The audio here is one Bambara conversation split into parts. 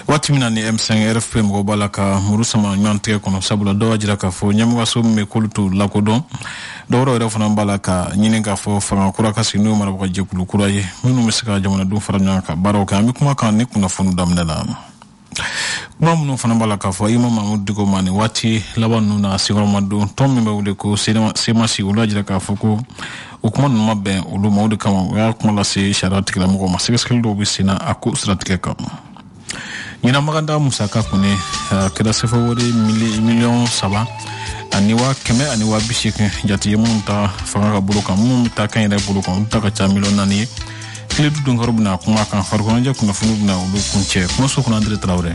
Wati mina ni M5 RFP mgobala ka murusama nyante kono sabula do ajira ka fo nyamu waso me kulutu lakodo doro ere fana mbala ka nyine ka fo fanga kura ka sinu mara ko je kulu kura ye minu misika jamana do faranya ka baro ka mi kuma ka ne kuna fonu damnela kuma munu fana mbala ka fo imam Mahmoud digo mani wati labanu na sigoro madu tommi be wule ko sema si wula ajira ka fo ko ukuma numa be ulu mawdu kama ya kuma la se sharati kala mo ma sekeskel do bisina aku strategie ka Nina maganda musaka kune keda sefa wode million saba aniwa keme aniwa bishike jati yemunta fanga buluka mumta kan ire buluka mumta ka cha million nani kile du ngoro buna kuma kan farko nja kuna funu buna ulu kunche kuma so kuna Andre Traoré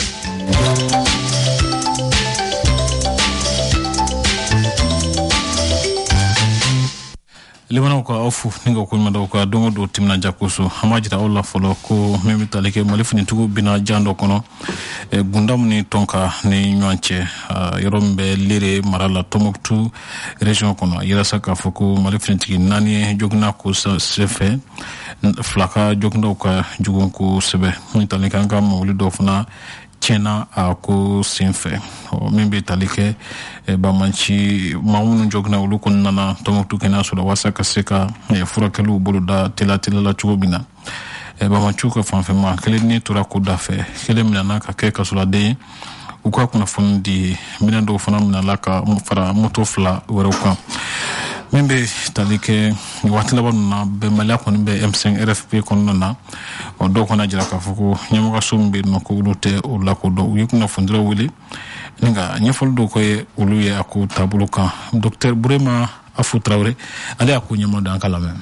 Lebana ko ofu ningo ko mado ko dongo do timna jakuso hamajita olla folo ko memi taleke malifuni tugo bina jando kono gundam ni tonka ni nyanche yorombe lire marala tomoktu region kono yirasa ka foko malifuni tigi nani jogna ko sefe flaka jogna ko jugon ko sebe mun taleke anga mo lido funa Chena ako sinfe o mimbe talike ba manchi maunu jogna uluko nana tomoktu kena sura wasaka seka furakelu boluda tela la chubina ba manchu ko fanfema kele ni tura ko dafe kele minana ka keka sura de ukwa kuna fundi minando fana minala ka fara motofla weroka Mimbe talike ni watila na be mala ko be M5 RFP kono na o do ko na jira ka fuko nyamo ka sumbi no ko lute o la ko do yekuna fundira wuli ninga nyefol do ko e uluye aku tabuluka Dr Burema Afu Traoré ale aku nyamo dan kala men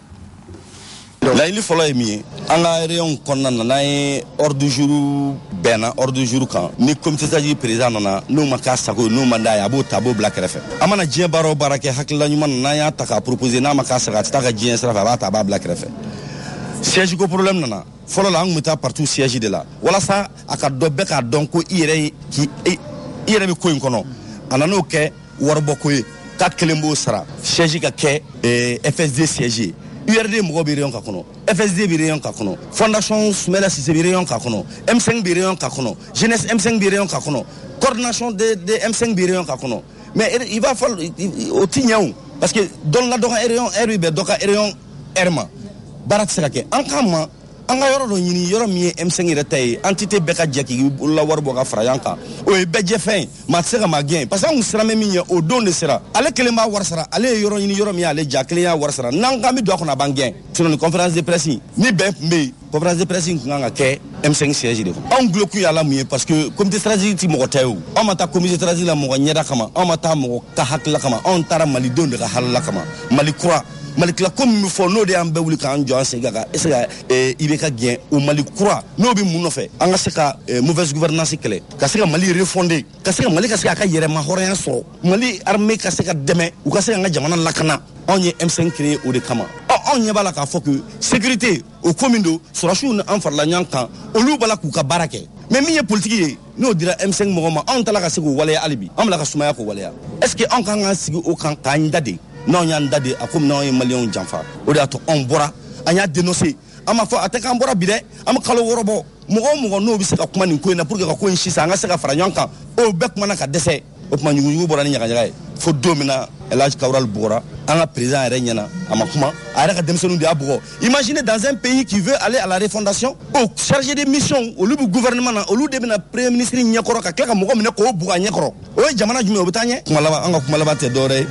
La ili folo emi anga réunion konna na nay ordre du jour bena ordre du jour kan ni comité saji président na no maka sako no manda ya bo tabo black refe amana je baro barake hakla nyuma na ya taka proposer na maka saka taka je sra fa ba taba black refe siège ko problème na folo la ngmuta partout siège de la wala sa aka dobbe ka donc ire ki ire mi ko inkono anano ke warbo ko ka kelembo sara siège ka ke FSD siège URD moko birion ka kono FSD birion ka kono fondation Smela Cissé birion ka kono M5 birion ka kono jeunesse M5 birion ka kono coordination de M5 birion ka kono mais il va falloir au tignaou parce que dans la doka erion RB doka erion erma barat serake ankama anga yoro do nyini yoro mi M5 retay entité beka jeki la warbo ka frayanka o e beje fin ma sera ma gain parce que on sera même mi o don de sera ale kelema warsara ale yoro nyini yoro mi ale jakle ya warsara nanga mi do ko na bangen sur une conférence de presse ni be mbe conférence de presse nganga ke M5 siège de on gloku ya la mu parce que comité stratégique ti mo tayo on mata comité stratégique la mo nyeda kama on mata mo ka hakla kama on tara mali don de ka halala kama mali croix Malikla comme il faut no de ambe wuli kan jo ansega esega ibeka bien au Mali croix no bi mu no fe anga seka mauvaise gouvernance kele ka seka Mali refondé ka seka Mali ka seka ka yere ma horen so Mali armée ka seka deme u ka seka nga jamana lakana on est M5 créé au de kama on y bala ka fo que sécurité au commando sura shu en farla nyankan olu bala ku ka barake mais mi politique no dira M5 mogoma on tala ka segu wala alibi on la ka sumaya ko wala est-ce que on kan nga sigi o kan ka ndade non yan dade akum non e million janfa o da to on bora anya dénoncer ama fa ataka bora bide ama kalo worobo mo no bi se ka kuma ni ko na pour que ka ko nshi sa nga se ka fara nyanka o bek mana ka dese o kuma nyugu bora ni nyaka fo domina elage kawral bora anga président renyana ama kuma ara ka demsonu de abro imaginez dans un pays qui veut aller à la refondation au chargé de mission au lu gouvernement au lu de na premier ministre nyakoro ka klaka mo ko mine ko buga nyakoro o jamana jume obutanye kuma laba anga kuma laba te dore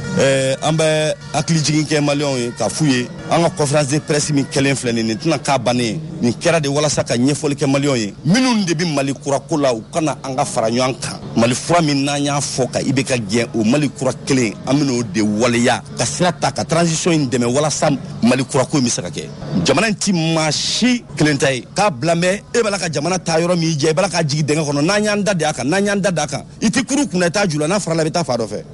ambe akli jigin ke malion ka fuye anga conférence de presse mi kelen flene ni tuna ka bane ni kera de wala saka nyefol ke malion minun de bi mali kura kula u kana anga faranyanka mali fura min nanya foka ibeka gen o mali kura kelen amino de waliya ka sirata ka transition in deme wala sam mali kura ko mi saka ke jamana ti mashi kelentay ka blame e bala ka jamana tayoro mi je bala ka jigi denga kono nanya ndade aka iti kuru kuna ta jula na farala beta fado fe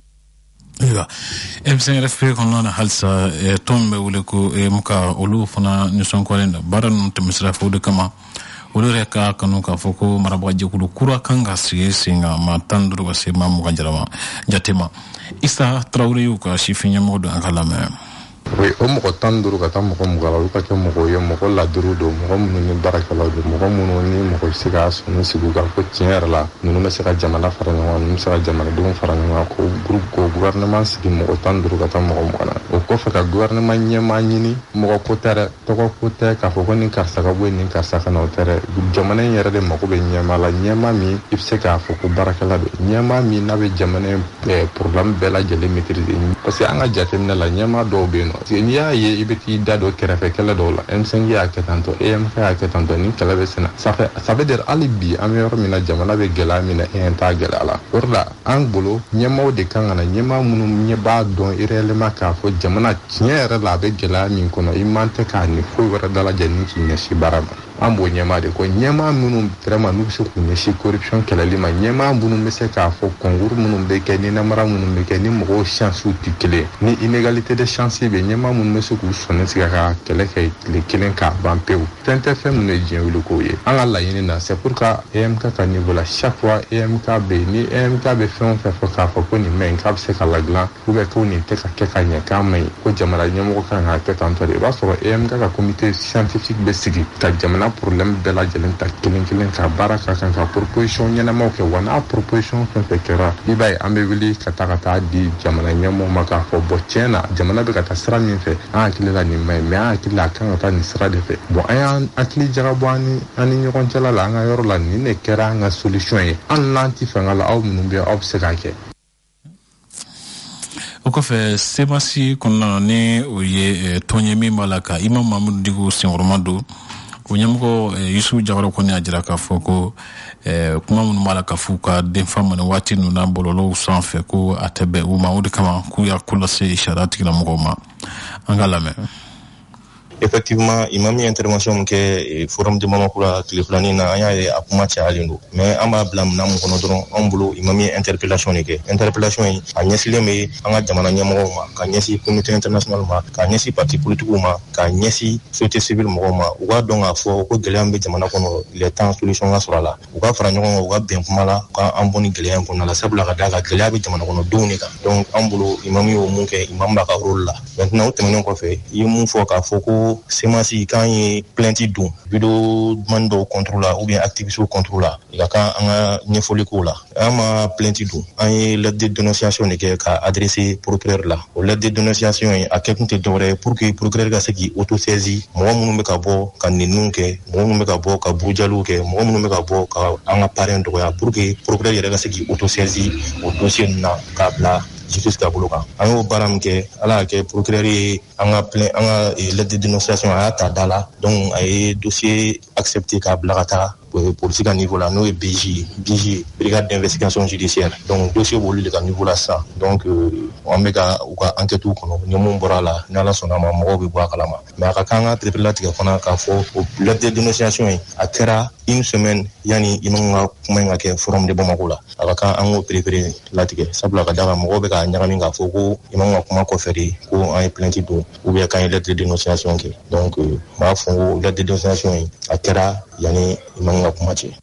Iwa M5 RFP kono na halsa tombe wule ko muka olu fana nison ko lenda baran temisra fo de kama olu reka kanu ka foko maraba jekulu kura kanga singa matanduru wase mamu kanjama jatema Isa Traoré yu ka shifinya modo ankalame oui o mɔgɔ 15 ka taa mɔgɔ 20 la olu ka kɛ mɔgɔ ye mɔgɔ laduru don mɔgɔ minnu ni baarakɛlaw don mɔgɔ minnu ni mɔgɔ bɛ se ka sɔnni sigi ka ko tiɲɛ yɛrɛ la ninnu bɛ se ka jamana fara ɲɔgɔn kan ninnu bɛ se ka jamanadenw fara ɲɔgɔn kan ko groupe ko gouvernement sigi mɔgɔ 15 ka taa mɔgɔ 20 na o kɔfɛ ka gouvernement ɲɛmaa ɲini mɔgɔ ko tɛ dɛ tɔgɔ ko tɛ k'a fɔ ko nin karisa ka bɔ yen nin karisa ka na o tɛ dɛ jamana in yɛrɛ de mako bɛ ɲɛmaa la ɲɛmaa min i bɛ se k'a fɔ ko baarakɛla don ɲɛmaa min n'a bɛ jamana in problème bɛɛ lajɛlen maîtriser parce que an ka jateminɛ la ɲɛmaa dɔw bɛ yen nɔ n'i y'a ye i bɛ t'i da don kɛrɛfɛ kɛlɛ dɔw la M5 y'a kɛ tantɔ EMK y'a kɛ tantɔ ni kɛlɛ bɛ senna ça veut dire hali bi an bɛ yɔrɔ min na jamana bɛ gɛlɛya min na e t'a gɛlɛya la o de la an bolo ɲɛmaaw de kan ka na ɲɛmaa minnu ɲɛ b'a dɔn réellement k'a fɔ jamana tiɲɛ yɛrɛ la a bɛ gɛlɛya min kɔnɔ i man tɛ k'a ni foyi wɛrɛ dalajɛ ni k'i ɲɛsin baara ma an b'o ɲɛmaa de kɔ ɲɛmaa minnu vraiment n'u bɛ se k'u ɲɛsin corruption kɛlɛli ma ɲɛmaa minnu bɛ se k'a fɔ concours minnu bɛ kɛ ni namara minnu bɛ kɛ ni mɔgɔw chances tɛ kelen ni inégalité de chance bɛ ɲɛmaa minnu bɛ se k'u sɔnni sigi ka kɛlɛ kɛ tile kelen k'a ban pewu fɛn tɛ fɛn minnu ye diɲɛ wuli k'o ye an ka laɲini na c'est pour que EMK ka niveau la chaque fois EMK bɛ yen ni EMK bɛ fɛn o fɛn fɔ k'a fɔ ko nin maɲi k'a bɛ se ka ladilan ou bien ko nin tɛ ka kɛ ka ɲɛ k'a maɲi ko jamana ɲɛmɔgɔ kan k'a kɛ tantɔ de i b'a sɔrɔ EMK ka comité scientifique bɛ sigi ka jamana problème bɛɛ lajɛlen ta kelen kelen ka baara ka kan ka proposition ɲɛnamaw kɛ wa n'a proposition fɛn fɛn kɛra i b'a ye an bɛ wuli ka taa di jamana ɲɛmɔgɔw ma k'a fɔ bon tiɲɛ na jamana bɛ ka taa sira min fɛ an hakili la nin maɲi mais an hakili la a kan ka taa nin sira de fɛ bon an y'an hakili jagabɔ an ni ɲɔgɔn cɛla la an ka yɔrɔ la nin de kɛra an ka solution ye an n'an ti fanga la aw minnu bɛ aw bɛ se k'a kɛ o kɔfɛ semasi kɔnɔna ni o ye tɔn ye min b'a la ka Imam Mamudu Diko senkɔrɔma don o ɲɛmɔgɔ Yusufu Jawara kɔni y'a jira k'a fɔ ko kuma minnu b'a la ka f'u ka denfa ma nin waati ninnu na bɔlɔlɔw sanfɛ ko a tɛ bɛn u ma o de kama k'u y'a ko lase sariya tigilamɔgɔw ma an ka lamɛn. Effectivement, imam yi intervention mun kɛ forum de Bamako la tile filanin na an y'a ye a kuma cayalen don mais an b'a bila minɛn mun kɔnɔ dɔrɔn an bolo imam ye interpellation de kɛ interpellation yi a ɲɛsilen bɛ an ka jamana ɲɛmɔgɔw ma ka ɲɛsin communauté internationale ma ka ɲɛsin parti politiques ma ka ɲɛsin société civile mɔgɔw ma u k'a dɔn k'a fɔ ko gɛlɛya bɛ jamana kɔnɔ il est temps solution ka sɔrɔ a la u ka fara ɲɔgɔn kan u ka bɛn kuma la ka an bɔ ni gɛlɛya in kɔnɔna la sabula ka d'a kan gɛlɛya bɛ jamana kɔnɔdenw de kan donc an bolo imam y'o mun kɛ imam b'a ka rôle la maintenant o tɛmɛnen kɔfɛ i ye mun fɔ k'a fɔ ko semasi kan ye plainte don vidéo man dɔw contre la ou bien activiste contre la i ka kan an ka ɲɛfɔli k'o la an ma plainte don an ye lettre de dénonciation de kɛ ka adresser procureur la o lettre de dénonciation ye a kɛkun tɛ dɔwɛrɛ ye pour que procureur ka se k'i autosaisir mɔgɔ minnu bɛ ka bɔ ka nɛniw kɛ mɔgɔ minnu bɛ ka bɔ ka burujaliw kɛ mɔgɔ minnu bɛ ka bɔ ka an ka parrain dɔgɔya pour que procureur yɛrɛ ka se k'i autosaisir o dossier ninnu na k'a bila justice ka bolo kan an y'o baara min kɛ ala y'a kɛ procureur ye an ka lettre de dénonciation a y'a ta da la donc a ye dossier accepté k'a bila ka taa police ka niveau la n'o ye BJ brigade d'investigation judiciaire donc dossier b'olu de ka niveau la sisan donc an bɛ ka u ka enquête kɔnɔ ni mun bɔra a la ni ala sɔnna a ma mɔgɔw bɛ bɔ a kalama mais a ka kan ka tripler latigɛ fana k'a fɔ o lettre de dénonciation ye a kɛra une semaine yani imam ka kuma in ka kɛ forum de Bamako la a ka kan an k'o prépare latigɛ sabula ka d'a kan mɔgɔw bɛ ka ɲagami k'a fɔ ko imam ka kuma kɔfɛ de ko an ye plainte don ou bien k'an ye lettre de dénonciation kɛ donc n b'a fɔ ko lettre de dénonciation ye a kɛra yani imam ka kuma cɛ.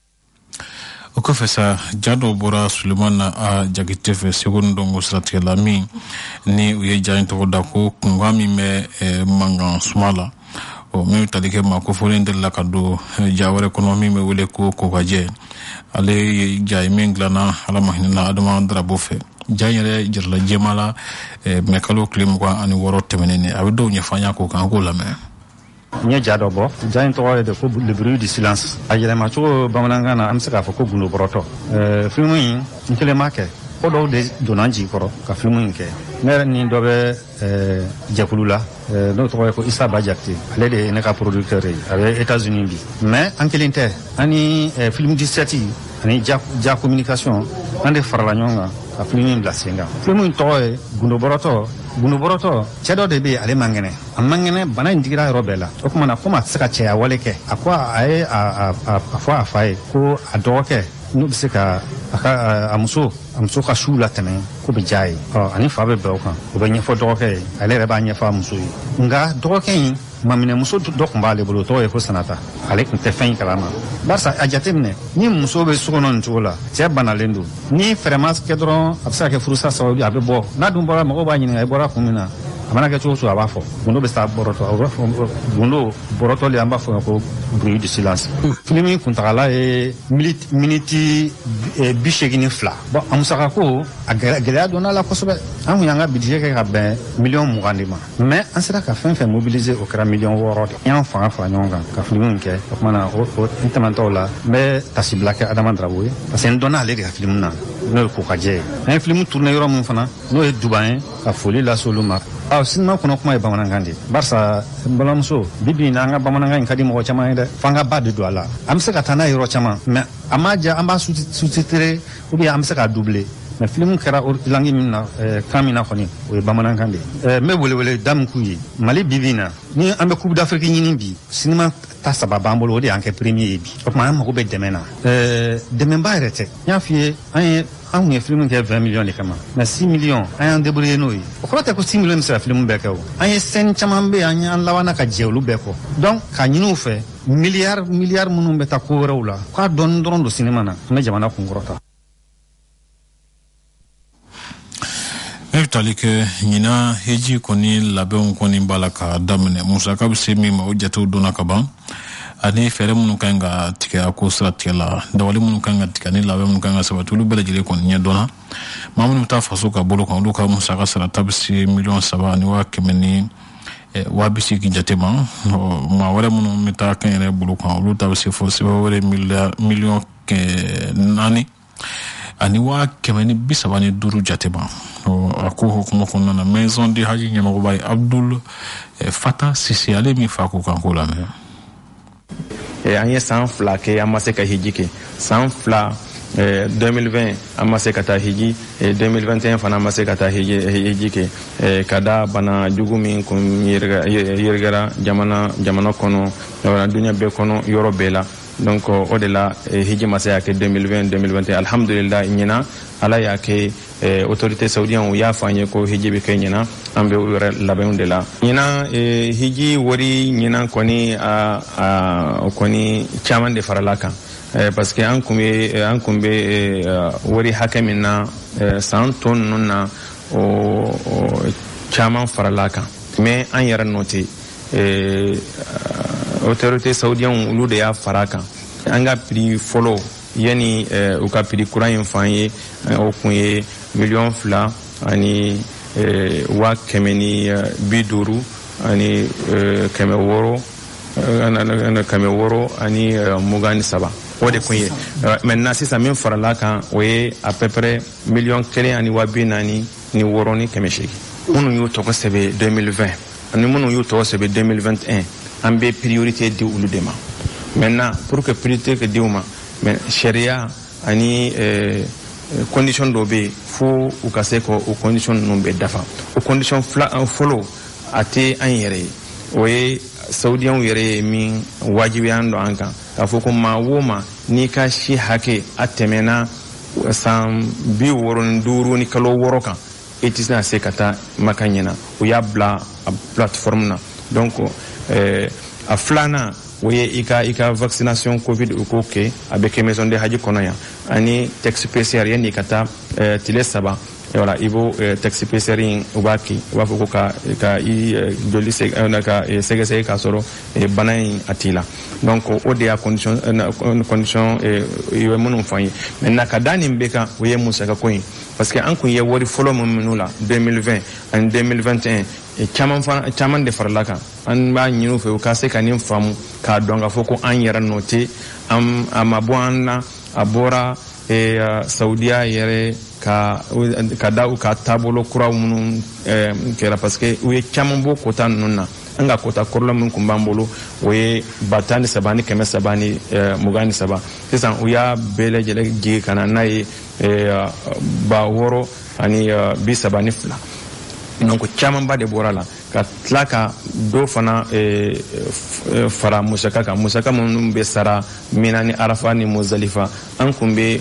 O kɔfɛ sa ja dɔ bɔra Sulemani a Jakite fɛ Segu Ndongo siratigɛ la min ni u ye ja in tɔgɔ da ko kunkan min bɛ mankan suma la min tali kɛ ma ko fɔlen delila ka don ja wɛrɛ kɔnɔ min bɛ wele ko kokajɛ ale ye ja ye min dilanna ala ma hinɛna Adama Darabo fɛ ja in yɛrɛ jirala jɛma la mɛ kalo tile 26 tɛmɛnen a bɛ dɔw ɲɛfɔ an y'a ko kan k'o lamɛn. N ye ja dɔ bɔ ja in tɔgɔ ye de ko le bruit du silence a yɛlɛma cogo bamanankan na an bɛ se k'a fɔ ko gundo bɔrɔtɔ film in n kelen m'a kɛ ko dɔw de donna n jigi kɔrɔ ka film in kɛ ne yɛrɛ ni dɔ bɛ jɛkulu la n'o tɔgɔ ye ko Isa Ba Jakite ale de ye ne ka producteur ye a bɛ États-Unis bi mais an kelen tɛ an ni film 17 ani ja communication an de farala ɲɔgɔn kan ka film in bila sen kan film in tɔgɔ ye gundo bɔrɔtɔ cɛ dɔ de bɛ yen ale man kɛnɛ a man kɛnɛ bana in digira yɔrɔ bɛɛ la o tuma na komi a tɛ se ka cɛya wale kɛ a ko a ye a fɔ a fa ye ko a dɔgɔkɛ n'o bɛ se ka a muso ka su latɛmɛ ko bɛ diya ye ani fa bɛ bɛn o kan o bɛ ɲɛfɔ dɔgɔkɛ ye ale yɛrɛ b'a ɲɛfɔ a muso ye nka dɔgɔkɛ in maminɛmuso dɔ tun b'ale bolo o tɔgɔ ye ko Sanata ale tun tɛ fɛn in kalama barisa a jateminɛ ni muso bɛ so kɔnɔ nin cogo la cɛ banalen don ni fɛrɛ ma kɛ dɔrɔn a bɛ se ka kɛ furusa sababu a bɛ bɔ n'a dun bɔra mɔgɔw b'a ɲininka i bɔra kun min na amana ke cogo a b'a fɔ gundo bɛ taa bɔrɔtɔ a b'a fɔ gundo bɔrɔtɔ le an b'a fɔ ko bruit du silence film in kuntagala ye miniti 82 bon a musaka ko a gɛlɛya donna la kosɛbɛ an kun y'an ka budget kɛ ka bɛn $20 de ma mais an sera ka fɛn mobiliser o kɛra $6 de y'an fanga fara ɲɔgɔn kan ka film in kɛ o kumana o n tɛmɛntɔw la n bɛ tasibila kɛ Adama Darabo ye parce que n dɔnna ale de ka film na n'o ye Kokajɛ ye an ye film tourné yɔrɔ min fana n'o ye Duban ye ka foli lase olu ma sinima kɔnɔ kuma ye bamanankan de barisa n balimamuso bibi in na an ka bamanankan in ka di mɔgɔ caman ye dɛ f'an ka ba de don a la an bɛ se ka taa n'a yɔrɔ caman mais a ma diya an b'a sous-titrer ou bien an bɛ se k'a doubler mais film kɛra langue min na kan min na kɔni o ye bamanankan de ye n bɛ welewele da min k'u ye Mali bibi in na ni an bɛ Coupe d'Afrique ɲini bi sinima ta saba b'an bolo o de y'an kɛ premier ye bi o tuma an mago bɛ dɛmɛ na dɛmɛba yɛrɛ tɛ n y'a f'i ye an kun ye film kɛ 20 millions de kama mais 6 millions an y'an débrouiller n'o ye o kɔrɔ tɛ ko 6 millions bɛ se ka film bɛɛ kɛ o an ye scène caman bɛ yen an labanna ka jɛ olu bɛɛ kɔ donc ka ɲini u fɛ milliard minnu bɛ taa ko wɛrɛw la k'a dɔɔni dɔrɔn don sinima na an bɛ jamana kunkɔrɔta. e bɛ tali kɛ ɲina heji kɔni labɛnw kɔni b'a la ka daminɛ musaka bɛ se min ma o jatew donna ka ban ani fɛɛrɛ minnu kan ka tigɛ a ko sira tigɛ la dawali minnu kan ka tigɛ ani labɛn minnu kan ka sabati olu bɛɛ lajɛlen kɔni ɲɛ dɔnna maa minnu bɛ taa faso ka bolo kan olu ka musaka sarata bɛ se $3 ani $180,000 jate ma maa wɛrɛ minnu bɛ taa kan yɛrɛ bolo kan olu ta bɛ se fo $4 million ani $135,000 jate ma a ko hukumu kɔnɔna na maison de haji ɲɛmɔgɔba ye Abdul Fatah Sise ale min fa ko kan ko lamɛn an ye san 2 kɛ an ma se ka hiji kɛ san 2 2020 an ma se ka taa hiji 2021 fana an ma se ka taa hiji kɛ ka da bana jugu min kun yirigara jamana kɔnɔ dunya bɛɛ kɔnɔ yɔrɔ bɛɛ la donc o de la hiji ma se ka kɛ 2020-2021 alhamdulillah ɲina ala y'a kɛ autorité saoudienne y'a fɔ an ye ko hiji bɛ kɛ ɲina an bɛ o yɛrɛ labɛnw de la ɲina hiji wari ɲina kɔni kɔni caman de farala kan parce que an kun bɛ wari hakɛ min na san tɔ ninnu na o caman farala kan mais an yɛrɛ nɔ tɛ autorité saoudienne olu de y'a fara kan an ka prix fɔlɔ yani u ka prix kura in fɔ an ye o kun ye $2 ani $150,000 ani $600 ani $23 o de kun ye maintenant sisan min farala kan o ye à peu près $1,400,000 ani $440,000 ni $800,000 minnu y'u tɔgɔ sɛbɛn 2020 ani minnu y'u tɔgɔ sɛbɛn 2021 an bɛ priorité di olu de ma maintenant pour que priorité que di u ma mais sariya ani condition dɔ bɛ yen fo u ka se ka o condition ninnu bɛɛ dafa o condition fɔlɔ a tɛ an yɛrɛ ye o ye saudiyanw yɛrɛ ye min wajibiya don an kan k'a fɔ ko maa o maa n'i ka si hakɛ a tɛmɛna san 65 ni kalo 6 kan i tɛ se ka se ka taa Maka ɲɛna o y'a bila a plateforme na donc a filanan o ye i ka vaccination covid u k'o kɛ a bɛ kɛ maison de haji kɔnɔ yan ani test PCR yanni ka taa tile 3 voilà i b'o test PCR in u b'a kɛ u b'a fɔ ko ka i joli ka sɛgɛsɛgɛ k'a sɔrɔ bana in a t'i la donc o de y'a condition i bɛ minnu fɔ an ye maintenant ka da nin bɛɛ kan o ye musaka ko in parce que an kun ye wari fɔlɔ minnu la 2020 ani 2021 caman de farala kan an b'a ɲini u fɛ u ka se ka nin faamu k'a dɔn k'a fɔ ko an yɛrɛ nɔ tɛ a ma bɔ an na a bɔra saudiya yɛrɛ ka da u ka taabolo kura minnu kɛra parce que u ye caman bɔ kota ninnu na an ka kota kɔrɔla min kun b'an bolo o ye 13 ni 300 ni 23 sisan u y'a bɛɛ lajɛlen jigi ka na n'a ye 600 ani 32 donc camanba de bɔra la ka tila ka dɔ fana fara musaka kan musaka minnu bɛ sara Mina ni Arafa ni Muzalifa an kun bɛ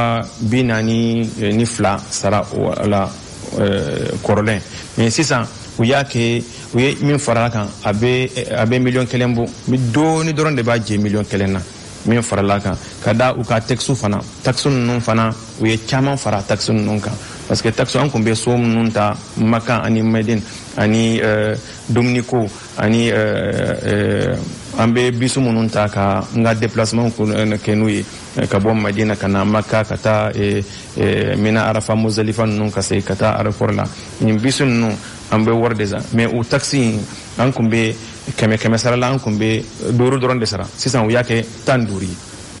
42 sara la kɔrɔlen mais sisan u y'a kɛ u ye min fara kan a bɛ $1,000,000 bɔ dɔɔni dɔrɔn de b'a jɛ $1,000,000 na min farala kan ka da u ka taxu fana taxu nun fana u ye caman fara taxu nun kan parce que taxu an kun bɛ so minnu ta Maka ani Medine ani Dominiko ani an bɛ bisu minnu ta ka n ka déplacement kɛ n'u ye ka bɔ Madina ka na Maka ka taa Mina Arafa Muzdalifa ninnu ka se ka taa aéroport la nin bisu ninnu an bɛ wari de san mais o taxi an kun bɛ kɛmɛ sara la an kun bɛ 5 dɔrɔn de sara sisan u y'a kɛ 15 ye.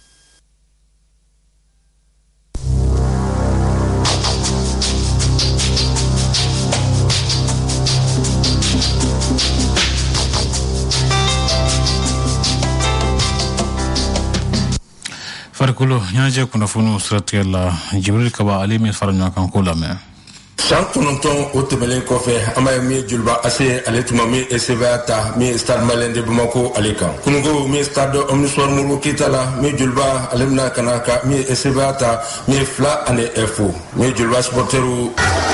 farikolo ɲɛnajɛ kunnafoniw siratigɛ la Jibril Kaba ale min fara ɲɔgɔn kan ko lamɛn. San kɔnɔntɔn o tɛmɛlen kɔfɛ an b'a ye min ye Joliba Ase ale tuma min ye SCBA ta min ye Stade Malien de Bamako ale kan kununko min ye Stade Omnisport Modibo Keyita la min ye Joliba ale bɛna ka na ka min ye SCBA ta min ye 2 ani F min ye Joliba supporteru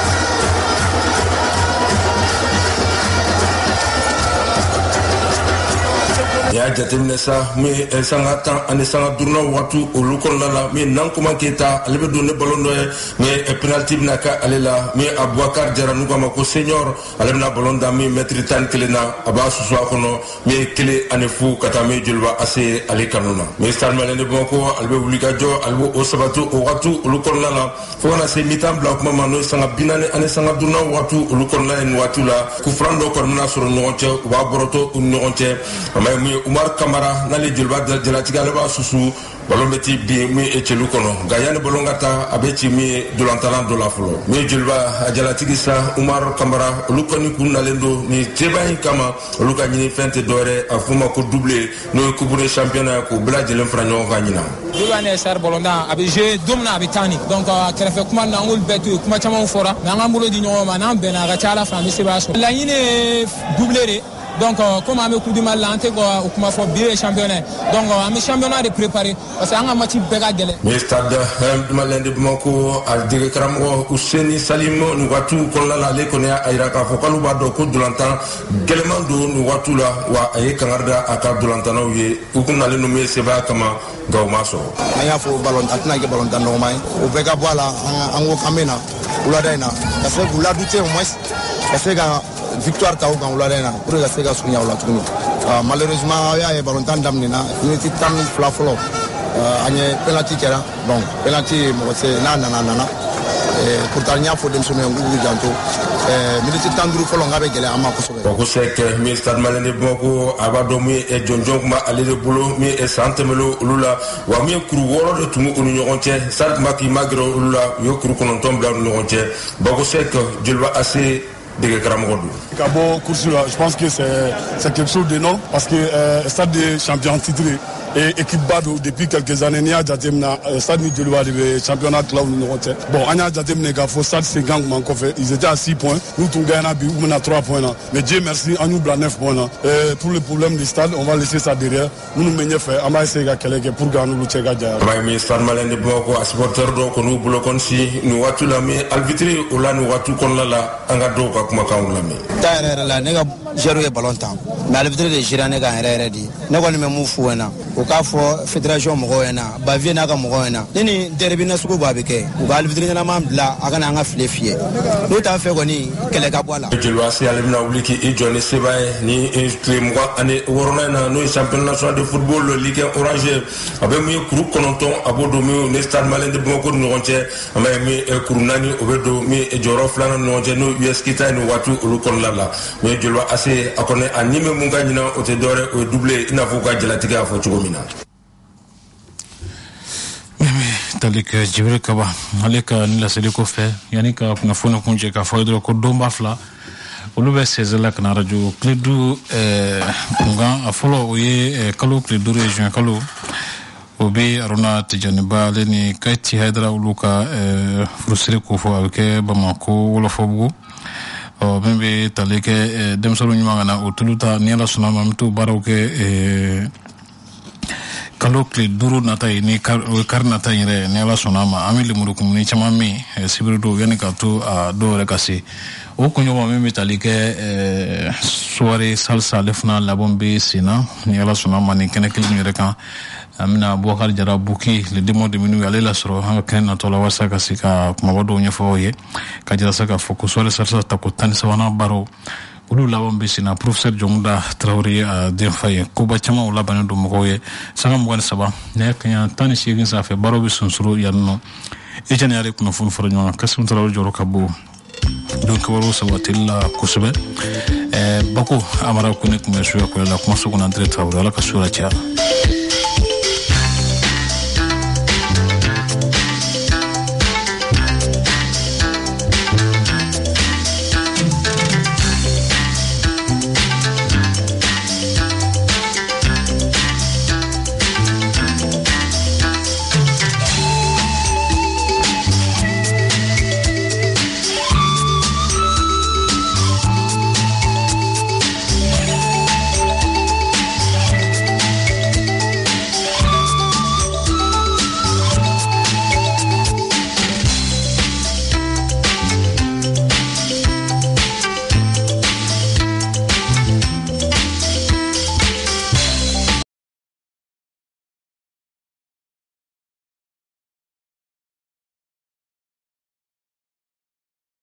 y'a jateminɛ sa min sanga 10 ani sanga 5 waati olu kɔnɔna la min Nankuma Keyita ale bɛ don ni ballon dɔ ye mais penalty bɛna kɛ ale la min Abubakar Jara n'u k'a ma ko senior ale bɛna ballon da min mètre 11 na a b'a susu a kɔnɔ min 1 ani 0 ka taa min Joliba Ase ale kanu na mais Stade Malien de Bamako ale bɛ wuli ka jɔ ale bɛ o sabati o waati olu kɔnɔna la fo kana se mi-temps bila kuma ma n'o ye sanga 40 ani sanga 5 waati olu kɔnɔna ye nin waati la coup franc dɔ kɔni bɛna sɔrɔ ɲɔgɔn cɛ u b'a bɔrɔtɔ u ni ɲɔgɔn cɛ a ma ye min Umar Kamara n'ale Joliba jalatigɛ ale b'a susu ballon bɛ ci bin min ye cɛlu kɔnɔ nka yanni ballon ka taa a bɛ ci min ye dolantalan dɔ la fɔlɔ min ye Joliba a jalatigi sa Umar Kamara olu kɔni kun nalen don nin teba in kama olu ka ɲini fɛn tɛ dɔwɛrɛ a f'u ma ko doublé n'o ye coupe de championnat k'u bɛɛ lajɛlen fara ɲɔgɔn kan ɲina. Joliba ni SR ballon da a bɛ jouer don min na a bɛ taa ni donc kɛrɛfɛ kuma na an k'olu bɛɛ to yen kuma caman fɔra mais an k'an bolo di ɲɔgɔn ma n'an bɛnna a ka ca Ala fɛ an bɛ se b'a sɔrɔ laɲini ye doublé de. Donc comme an bɛ Coupe du Mali la an tɛ o kuma fɔ bi ye championnat donc an bɛ championnat de préparer parce que an ka match bɛɛ ka gɛlɛn. mais Stade Malien de Bamako a dege karamɔgɔ Useni Salim nin waatiw kɔnɔna la ale kɔni y'a jira k'a fɔ k'ale b'a dɔn ko dolantan gɛlɛman don nin waatiw la wa a ye kangari da a ka dolantannaw ye u kun nalen don min ye sebaya kama nka u m'a sɔrɔ. an y'a fɔ a tɛna kɛ balontan nɔgɔman ye o bɛɛ ka bɔ a la an ko k'an bɛ na wulada in na ka se k'u ladute au moins ka se ka victoire ta u kan wulada in na pour que ka se ka surunya o la tuguni malheureusement a y'a ye balontan daminɛna minute 12 fɔlɔ an ye penalty kɛra bon penalty mɔgɔ se n'a nana pourtant n y'a fɔ denmisɛnninw ye k'u janto minute 15 fɔlɔ n k'a bɛ gɛlɛya an ma kosɛbɛ. ko sɛkɛ min Stade Malien de Bamako a b'a dɔn min ye jɔnjɔn kun bɛ ale de bolo min ye san tɛmɛlen olu la wa min ye kuru 6 de tun bɛ u ni ɲɔgɔn cɛ Stade tun b'a k'i ma gɛrɛ olu la u ye kuru 9 bila u ni ɲɔgɔn cɛ Bako Sɛk Joliba Ase dege karamɔgɔ don. Ka bɔ course la je pense que c'est quelque chose d'énorme parce que stade de champion titré et équipe ba don depuis quelques années n'i y'a jateminɛ stade ni Joliba de bɛ championnat tila u ni ɲɔgɔn cɛ bon an y'a jateminɛ k'a fɔ stade Senkan kun b'an kɔfɛ ils étaient à 6 points n'u tun gagnera bi u bɛna 3 points na mais Dieu merci an y'u bila 9 points na pour le problème du stade on va laisser ça derrière minnu bɛ ɲɛfɛ an b'a essayer ka kɛlɛ kɛ pour que an n'olu cɛ ka janya. an b'a ye min Stade Malien de Bamako a supporter dɔw kɔni y'u bolo kɔni si nin waati la min arbitre o la nin waati kɔnɔna la an ka dɔw ka kumakanw lamɛn. ta yɛrɛ la ne ka joueur ye ballon tan mais arbitre de géré ne kan yɛrɛ de ne kɔni bɛ mun f'u ɲɛna o k'a fɔ fédération mɔgɔw ɲɛna Bavier n'a ka mɔgɔw ɲɛna ni nin derby nasugu b'a bɛ kɛ u ka arbitre ɲɛnama bila a kana an ka file fiyɛ n'o t'a fɛ kɔni kɛlɛ ka bɔ a la. Joliba Ase ale bɛna wuli k'i jɔ ni seba ye ni tile 20 ani 6 in na n'o ye championnat national de football le Ligue 1 orange a bɛ min ye kuru 9 a b'o don min ni Stade Malien de Bamako ni ɲɔgɔn cɛ a bɛ min kuru 4 o bɛ don min jɔyɔrɔ 2 ni ɲɔgɔn cɛ n'o US Kita ni waati olu kɔnɔna la mais Joliba Ase a kɔni a ni bɛ mun ka ɲina o tɛ dɔwɛrɛ o ye doublé i n'a fɔ ka jalatigɛ y'a fɔ cogo min na. Talik Jibril Kaba ale ka ni laseli kɔfɛ yanni ka kunnafoni kun cɛ k'a fɔ dɔrɔn ko donba 2 olu bɛ sɛzɛla ka na radio tile 5 kunkan a fɔlɔ o ye kalo tile 5 ye juin kalo o bɛ Aruna Tijaniba ale ni Kayiti Hayidara olu ka furusiri ko fɔ a bɛ kɛ Bamako Wɔlɔfɔbugu min bɛ tali kɛ denmisɛnninw ɲuman ka na o tulu ta ni Ala sɔnna ma an bɛ t'o baaraw kɛ kalo tile 5 nata ye ni kari nata yɛrɛ ni Ala sɔnna ma an bɛ lemuru kumuni caman min sibiri don yanni ka to a dɔw yɛrɛ ka se o kunɲɔgɔn min bɛ tali kɛ soirée salsa ale fana labɛn bɛ sen na ni Ala sɔnna ma ni kɛnɛ kelen yɛrɛ kan amina Boubacar Jara Buki le démon de minuit aller la soro hanga kena tola wasa ka sika kuma wado nyefo ye ka jira saka focus wala sarsa takutani sawana baro ulu laban bisina professeur Jongda Traoré a denfaye ko ba chama ula bana do mo ye sanga mo saba ne kanya tani shigin sa fe baro bi sunsuro yanno e janiare kuno fun fornyo kasum Traoré joro kabo donc waro sabatilla kusube bako amara kunek me suya ko la kuma so ko André Traoré la ka sura cha